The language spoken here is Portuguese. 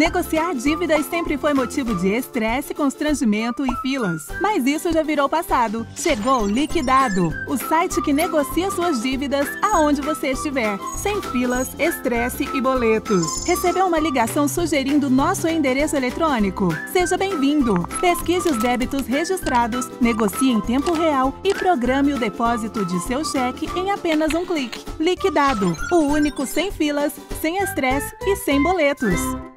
Negociar dívidas sempre foi motivo de estresse, constrangimento e filas. Mas isso já virou passado. Chegou o Liquidado, o site que negocia suas dívidas aonde você estiver, sem filas, estresse e boletos. Recebeu uma ligação sugerindo nosso endereço eletrônico? Seja bem-vindo! Pesquise os débitos registrados, negocie em tempo real e programe o depósito de seu cheque em apenas um clique. Liquidado, o único sem filas, sem estresse e sem boletos.